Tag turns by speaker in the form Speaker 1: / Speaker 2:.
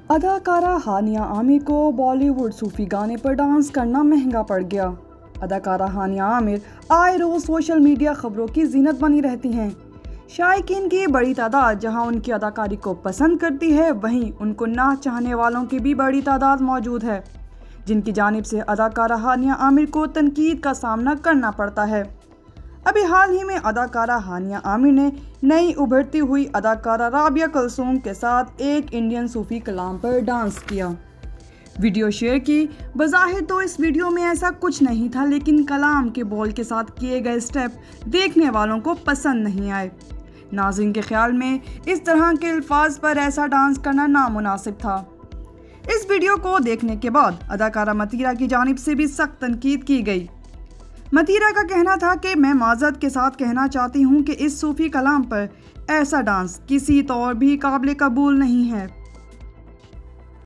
Speaker 1: अदाकारा हानिया आमिर को बॉलीवुड सूफी गाने पर डांस करना महंगा पड़ गया। अदाकारा हानिया आमिर आए रोज सोशल मीडिया खबरों की जीनत बनी रहती हैं। शायकीन की बड़ी तादाद जहां उनकी अदाकारी को पसंद करती है, वहीं उनको ना चाहने वालों की भी बड़ी तादाद मौजूद है, जिनकी जानिब से अदाकारा हानिया आमिर को तनकीद का सामना करना पड़ता है। अभी हाल ही में अदाकारा हानिया आमिर ने नई उभरती हुई अदाकारा राबिया कुलसूम के साथ एक इंडियन सूफी कलाम पर डांस किया, वीडियो शेयर की। बज़ाहिर तो इस वीडियो में ऐसा कुछ नहीं था, लेकिन कलाम के बोल के साथ किए गए स्टेप देखने वालों को पसंद नहीं आए। नाज़रीन के ख्याल में इस तरह के अल्फाज पर ऐसा डांस करना नामुनासिब था। इस वीडियो को देखने के बाद अदाकारा मतीरा की जानिब से भी सख्त तनकीद की गई। मतीरा का कहना था कि मैं माज़रत के साथ कहना चाहती हूँ कि इस सूफी कलाम पर ऐसा डांस किसी तौर भी काबिल कबूल नहीं है।